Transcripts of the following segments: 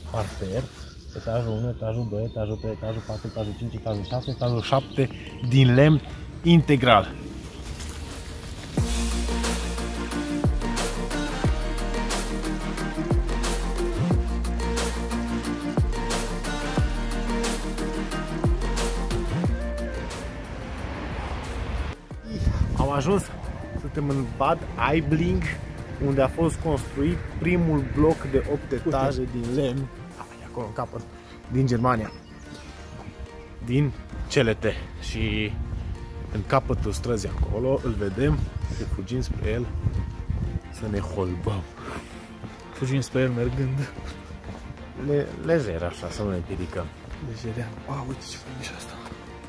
parter, etajul 1, etajul 2, etajul 3, etajul 4, etajul 5, etajul 6, etajul 7 din lemn integral. Am ajuns, suntem în Bad Aibling, unde a fost construit primul bloc de 8 etaje din lemn, acolo în capăt, din Germania, din CLT. Și în capătul străzii acolo îl vedem și fugim spre el să ne holbăm. Fugim spre el mergând lejer așa, să nu ne împiedicăm. Lejerea. Wow, uite ce fain e și asta.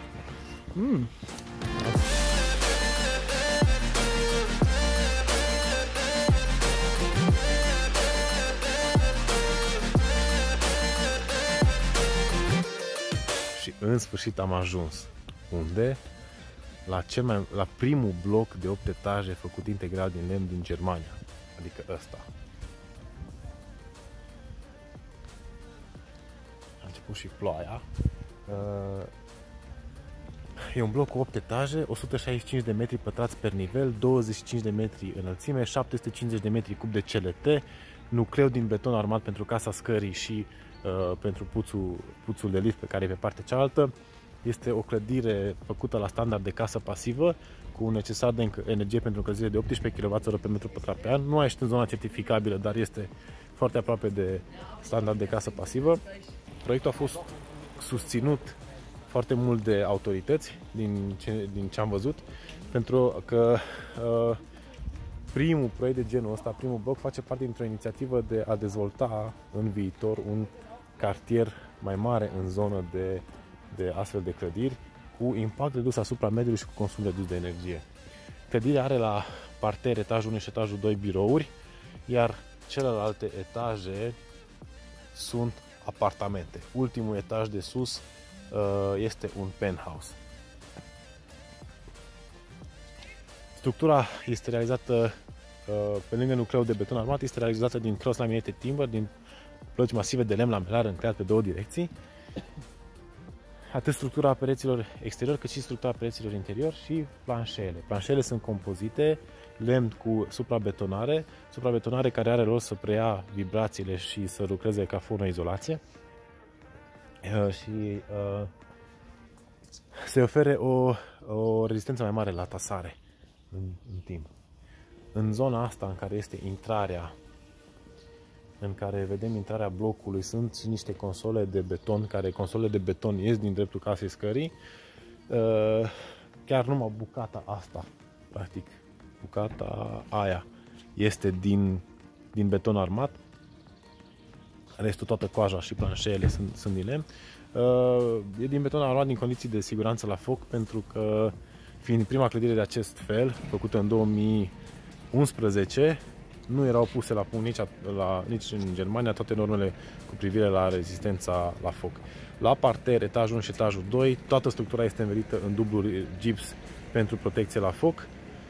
Și în sfârșit am ajuns. Unde? La primul bloc de 8 etaje făcut integral din lemn din Germania. Adică ăsta. A început și ploaia. E un bloc cu 8 etaje, 165 de metri pătrați per nivel, 25 de metri înălțime, 750 de metri cub de CLT, nucleu din beton armat pentru casa scării și pentru puțul de lift pe care e pe partea cealaltă. Este o clădire făcută la standard de casă pasivă cu un necesar de energie pentru încălzire de 18 kWh pe metru pătrat pe an. Nu a ieșit în zona certificabilă, dar este foarte aproape de standard de casă pasivă. Proiectul a fost susținut foarte mult de autorități din ce am văzut, pentru că primul proiect de genul ăsta, primul bloc, face parte dintr-o inițiativă de a dezvolta în viitor un cartier mai mare în zonă de astfel de clădiri, cu impact redus asupra mediului și cu consum redus de energie. Clădirea are la parter, etajul 1 și etajul 2 birouri, iar celelalte etaje sunt apartamente. Ultimul etaj de sus este un penthouse. Structura este realizată pe lângă nucleul de beton armat, este realizată din cross laminated timber, din plăci masive de lemn lamelar încleiat pe două direcții. Atât structura pereților exterior cât și structura pereților interior și planșele. Planșele sunt compozite, lemn cu suprabetonare care are rost să preia vibrațiile și să lucreze ca fonoizolație și se ofere o rezistență mai mare la tasare în timp. În zona asta în care este intrarea, în care vedem intrarea blocului, sunt și niște console de beton, consolele de beton ies din dreptul casei scării. Chiar numai bucata asta, practic, bucata aia este din beton armat. Restul, toată coaja și planșele sunt din lemn. E din beton armat din condiții de siguranță la foc, pentru că, fiind prima clădire de acest fel, făcută în 2011, nu erau puse la punct nici în Germania toate normele cu privire la rezistența la foc. La parter, etajul 1 și etajul 2, toată structura este învelită în dublu gips pentru protecție la foc.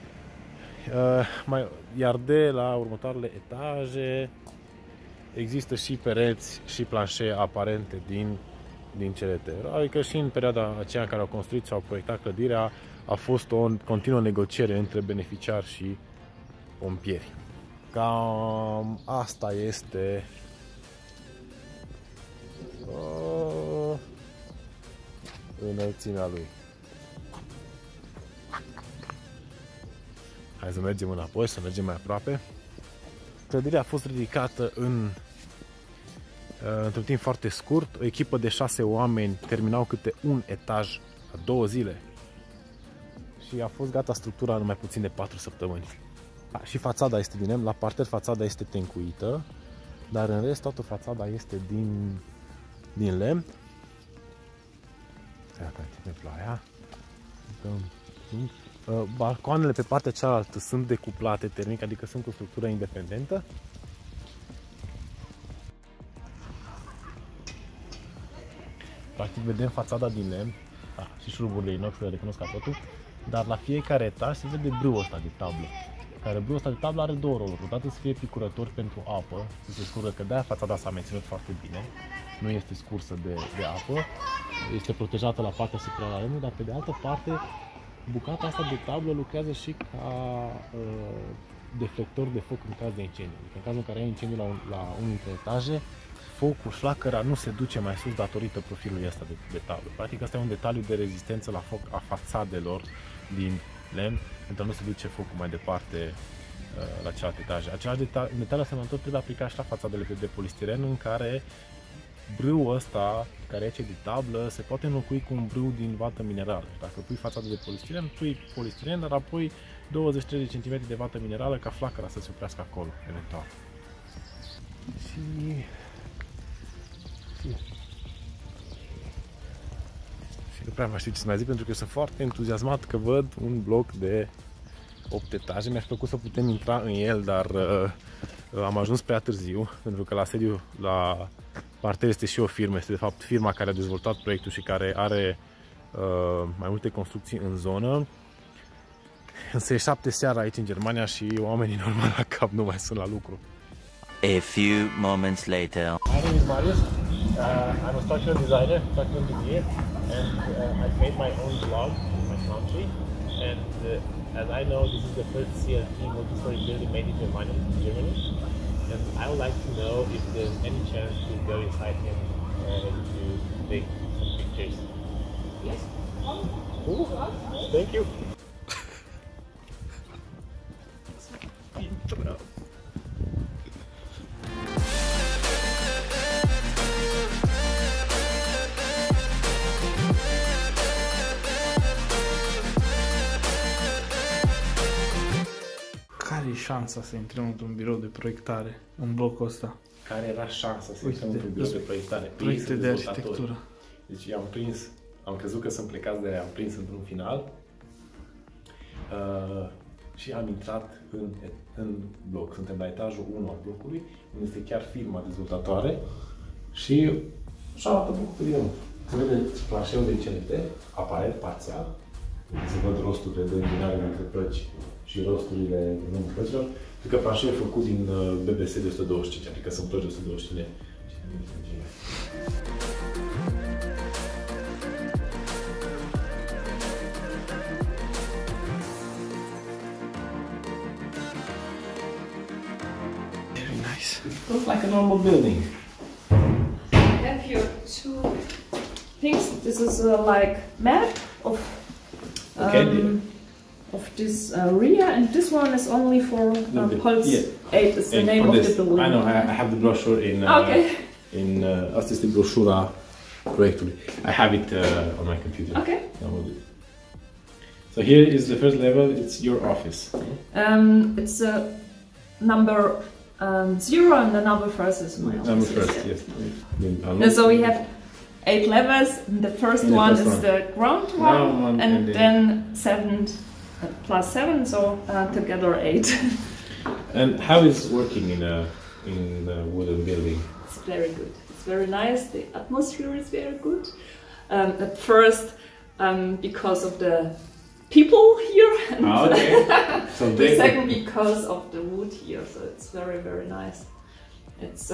Iar de la următoarele etaje există și pereți și planșe aparente din CLT. Adică și în perioada aceea în care au construit sau proiectat clădirea a fost o continuă negociere între beneficiari și pompieri. Cam asta este înălțimea lui. Hai să mergem înapoi, să mergem mai aproape. Clădirea a fost ridicată într-un timp foarte scurt. O echipă de 6 oameni terminau câte un etaj la 2 zile. Și a fost gata structura în mai puțin de 4 săptămâni. Și fațada este din lemn, la parter fațada este tencuită, dar în rest toată fațada este din lemn. Iată, începe ploaia. Balcoanele pe partea cealaltă sunt decuplate termic, adică sunt cu structură independentă. Practic vedem fațada din lemn, și șuruburile inox, le recunosc ca totul, dar la fiecare etaj se vede brâul ăsta de tablă. care brâul ăsta de tablă are două roluri. Odată să fie picurător pentru apă, să se scurgă, că de-aia fațada s-a menținut foarte bine. Nu este scursă de apă, este protejată la partea superioară a lemnului, dar pe de altă parte, bucata asta de tablă lucrează și ca deflector de foc în caz de incendiu. Adică în cazul în care ai incendiu la unul dintre etaje, focul, flacăra nu se duce mai sus datorită profilului ăsta de tablă. Practic asta e un detaliu de rezistență la foc a fațadelor din lemn, pentru a nu se duce focul mai departe la celelalte etaje. Același detaliu asemănător trebuie aplicat și la fațadele de polistiren, în care brâul ăsta, care e de tablă, se poate înlocui cu un brâu din vată minerală. Dacă pui fațadă de polistiren, pui polistiren, dar apoi 20-30 cm de vată minerală ca flacăra să se oprească acolo, eventual. Și nu prea mai știu ce să mai zic, pentru că eu sunt foarte entuziasmat că văd un bloc de 8 etaje. Mi-aș plăcut să putem intra în el, dar am ajuns prea târziu, pentru că la sediu, la parter este și o firmă, este de fapt firma care a dezvoltat proiectul și care are mai multe construcții în zonă. Însă e 7 seara aici în Germania și oamenii normal la cap nu mai sunt la lucru. A few moments later. My name is Marius. I'm a structural designer, structural engineer, and I've made my own blog in my country. And as I know, this is the first CLT multi-story building made in Germany. And I would like to know if there's any chance to go inside and to take some pictures. Yes. Cool. Thank you. Care e șansa să intrăm într-un birou de proiectare în blocul ăsta? Care era șansa să intrăm într-un birou de proiectare? Proiecte de arhitectură. Deci am crezut că sunt plecați de aia, am prins într-un final și am intrat în bloc. Suntem la etajul 1 al blocului, unde este chiar firma dezvoltatoare și așa arată blocul din nou. Se vede planșeul de CNT, aparent parțial, se văd rosturile de îmbinare între plăci și rosturile în urmă plăcilor, pentru că planșeul e făcut din BBC de 125, adică sunt plăci de 125 de cm. Very nice. It looks like a normal building. I have here two things. This is like map of of this area, and this one is only for Holz 8 is the name of the building. I know, I have the brochure in asta este broșura proiectului. I have it on my computer. Okay. So here is the first level, it's your office. It's number 0 and the number first is my office. Number first, yes. So we have 8 levels. The first one is the ground one, and then 7 plus 7, so together 8. And how is working in a wooden building? It's very good. It's very nice. The atmosphere is very good. At first, because of the people here, and So the second because of the wood here. So it's very, very nice. It's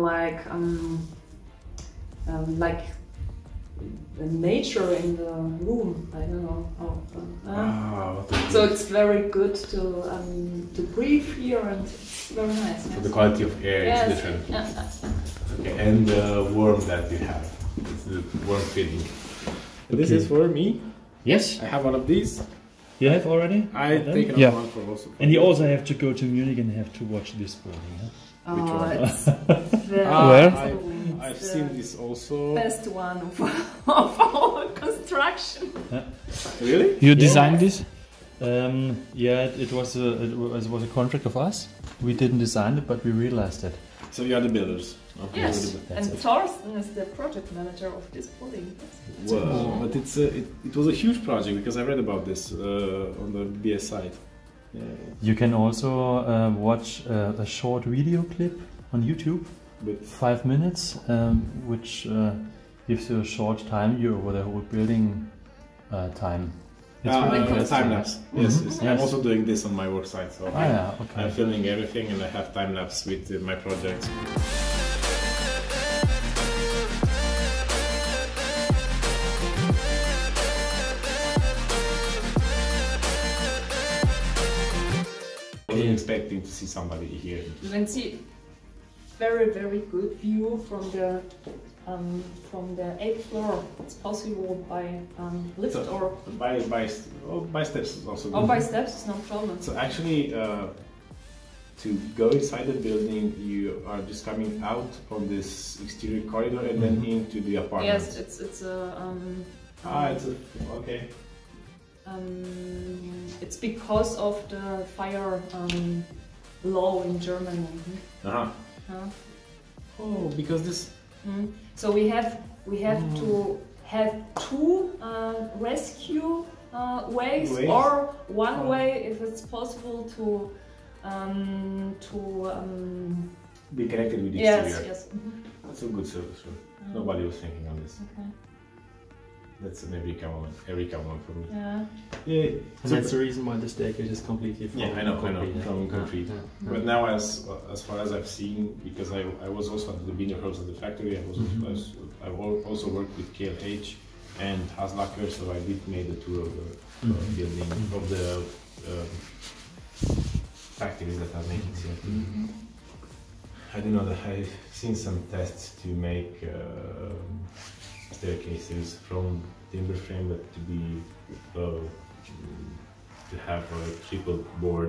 like the nature in the room. I don't know how. So it's very good to breathe here, and it's very nice. So the quality of air is different. Okay. And the warmth that you have, it's the warm feeling. Okay. This is for me. Yes. I have one of these. You have already? I take another one for also. And you also have to go to Munich and have to watch this building. Huh? Which one? It's very Where? I've seen this also. Best one of our construction. Really? You designed this? Yeah, it was a contract of us. We didn't design it, but we realized it. So you are the builders. Okay. Yes, and Thorsten is the project manager of this building. Wow, but it was a huge project because I read about this on the BS site. Yeah. You can also watch a short video clip on YouTube, With 5 minutes, which gives you a short time view over the whole building time. It's really interesting. time lapse. Yes, Yes. I'm also doing this on my work site. So Yeah, okay. I'm filming everything and I have time lapse with my projects. I wasn't expecting to see somebody here. You can see very good view from the 8th floor. It's possible by lift or by steps is also good. or by steps. It's no problem. So actually, to go inside the building, you are just coming out from this exterior corridor and then into the apartment. Yes, it's a. Okay. It's because of the fire law in Germany. Oh, because this. So we have to have two rescue ways or one way if it's possible to be connected with the yes, exterior. yes. That's a good service. Nobody was thinking on this. Okay. That's an Eureka moment for me. Yeah. Yeah. And that's the reason why the staircase is completely from concrete. From concrete. Yeah. But now, as far as I've seen, because I was also at the Wiener House at the factory, I also worked with KLH and Haslacker, so I did make the tour of the building of the factories that are making CNC. I do know that I've seen some tests to make staircases from timber frame, but to be to have a triple board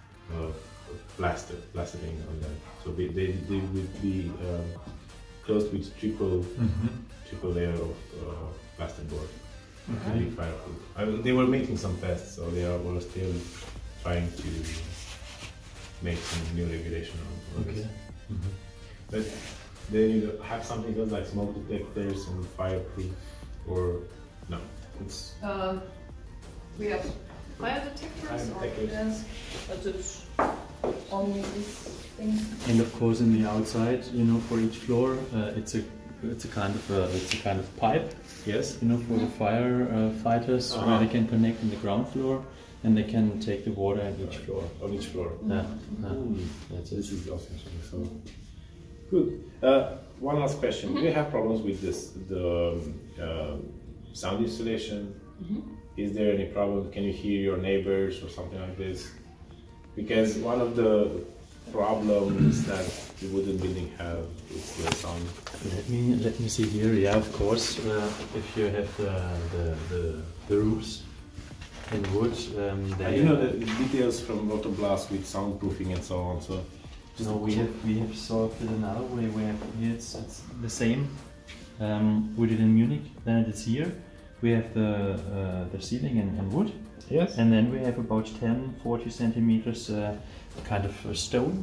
plastering on them. So they would be closed with triple layer of plasterboard. To be fireproof. They were making some tests, so they were still trying to make some new regulation on this. But they have something else like smoke detectors and fireproof, or no? It's We have fire detectors. Yes, but it's only this thing. And of course, in the outside, for each floor, it's a kind of pipe. Yes. For the firefighters, where they can connect in the ground floor, and they can take the water on each floor. On each floor. Yeah. This is awesome. So good. One last question. Do you have problems with the sound installation? Is there any problem? Can you hear your neighbors or something like this? Because one of the problems that the wooden building have is the sound. Let me see here. Yeah, of course. If you have the roofs in wood, you know the details from Rotoblas with soundproofing and so on. So no, we have solved it another way. We have here it's the same. We did in Munich. Then it is here. We have the ceiling in wood. Yes. And then we have about 10-40 centimeters kind of stone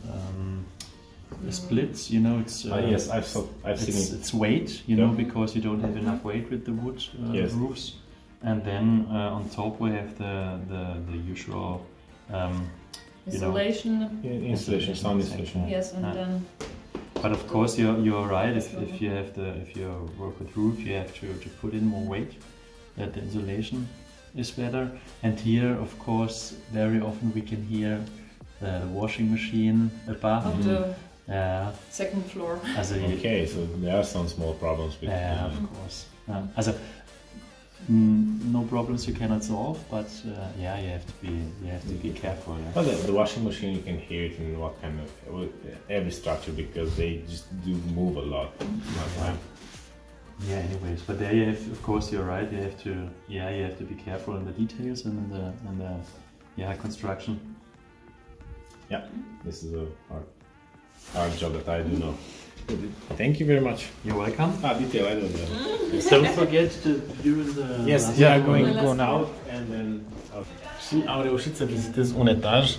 splits. It's yes, I've seen it. It's weight, because you don't have enough weight with the wood roofs. And then on top we have the usual Installation. Sound installation. Yes, and then. But of course, you're right. If you work with roof, you have to put in more weight. That the insulation is better. And here, of course, very often we can hear the washing machine above. Of the second floor. Okay, so there are some small problems with. Of course. No problems you cannot solve, but you have to be careful. Yeah. Well, the washing machine, you can hear it in what kind of every structure, because they just do move a lot. Yeah. Anyways, but there you have, of course, you're right. You have to be careful in the details and in the construction. Yeah, this is a hard job that I do know. Thank you very much. You're welcome. Detail, I don't know. Don't forget to do the. Yes, going out and then. Și am reușit să vizitez un etaj.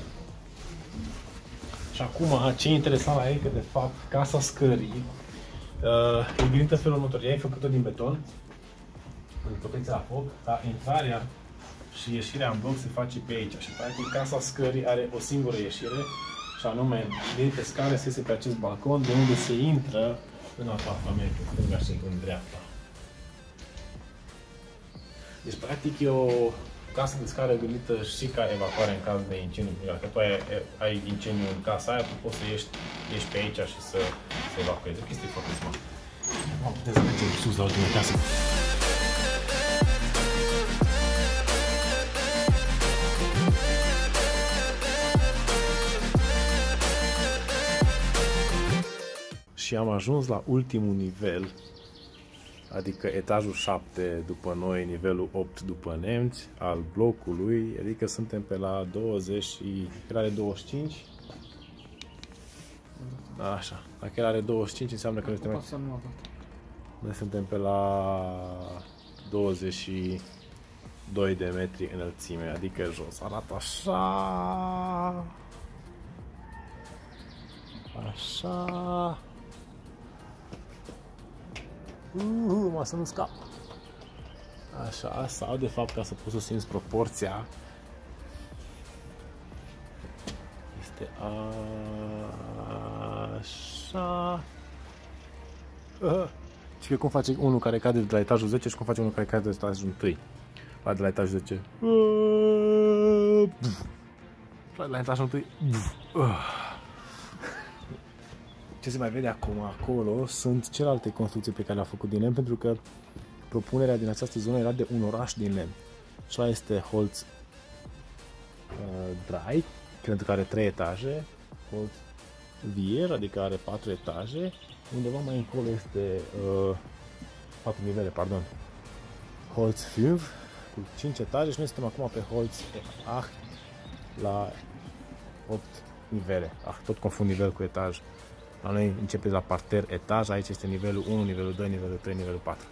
Și acum, ce e interesant la ei, că de fapt casa scării e gândită în felul următor. Ea e făcută din beton, în protecția la foc, dar intrarea și ieșirea în bloc se face pe aici. Și practic casa scării are o singură ieșire, și anume, de pe scară se iese pe acest balcon, de unde se intră în apartament, în stânga și în dreapta. Deci, practic, e o casă de scară gândită și ca evacuare în caz de incendiu. Dacă tu ai incendiu în casa aia, tu poți să ieși pe aici și să evacuezi. O chestie foarte smart. Puteți să mergem sus la ultima casă. Și am ajuns la ultimul nivel, adică etajul 7 după noi, nivelul 8 după nemți, al blocului, adică suntem pe la 20 și... el are 25? Așa, dacă el are 25 înseamnă că noi suntem pe la 22 de metri înălțime, adică jos. Arată așa... Așa... mă să nu scap. Așa, sau de fapt, ca să poți să simți proporția, este așa. Și cum face unul care cade de la etajul 10 și cum face unul care cade de la etajul 1. De la etajul 10. De la etajul 1. Ce se mai vede acum acolo sunt celelalte construcții pe care le-au făcut din lemn, pentru că propunerea din această zonă era de un oraș din lemn. Așa este Holz Dry, pentru că are 3 etaje, Holz Vier, adică are 4 etaje, undeva mai încolo este 4 nivele, pardon, Holz 5 cu 5 etaje și noi suntem acum pe Holz 8 la 8 nivele, tot confund nivel cu etaj. La noi începeți la parter etaj, aici este nivelul 1, nivelul 2, nivelul 3, nivelul 4.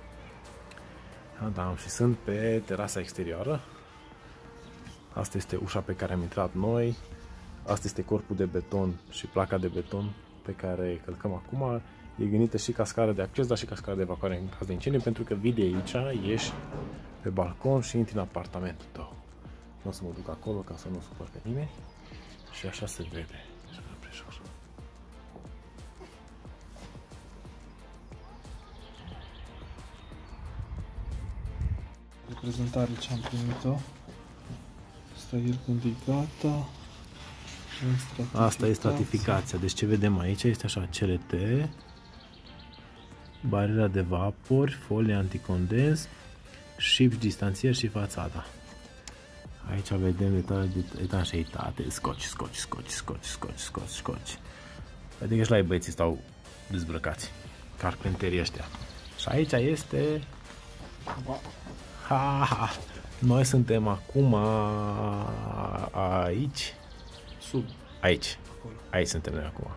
Da, și sunt pe terasa exterioară. Asta este ușa pe care am intrat noi. Asta este corpul de beton și placa de beton pe care călcăm acum. E gândită și ca scară de acces, dar și ca scară de evacuare în caz de incendiu, pentru că vii de aici, ieși pe balcon și intri în apartamentul tău. Nu o să mă duc acolo ca să nu supăr pe nimeni. Și așa se vede. Prezentare ce am primit-o. Asta e când e gata. Asta e stratificația. Deci ce vedem aici este așa: CLT, bariera de vapori, folie anticondens, șipci, distanțier și fațada. Aici vedem detalii de etanșeitate, scoci. Adică și la ei băieții stau dezbrăcați, carpenterii ăștia. Și aici este... Noi suntem acum aici. Sub. Aici. Aici suntem noi acum.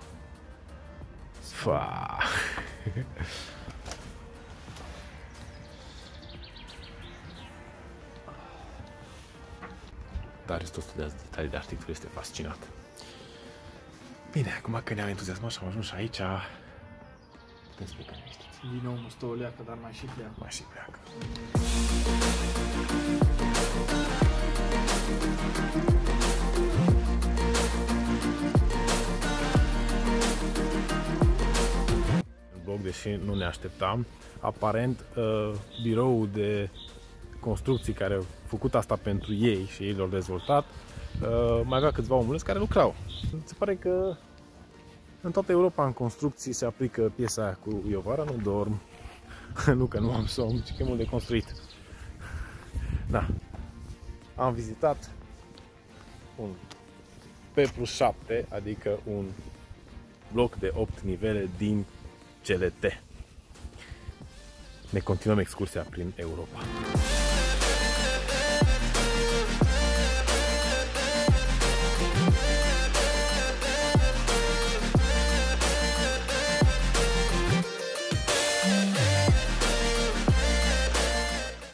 Dar tot studiază detalii de arhitectură, este fascinat. Bine, acum că ne-am entuziasmat și am ajuns și aici, putem spune că ne știți. Din nou nu stă o leacă, dar mai și pleacă. Mai și pleacă. În bloc, deși nu ne așteptam, aparent biroul de construcții care au făcut asta pentru ei și ei l-au dezvoltat, mai avea câțiva omuleți care lucrau. Se pare că în toată Europa în construcții se aplică piesa aia cu eu vara nu dorm, nu că nu am somn, ci că e mult de construit. Da, am vizitat un P+7, adică un bloc de 8 nivele din CLT. Ne continuăm excursia prin Europa.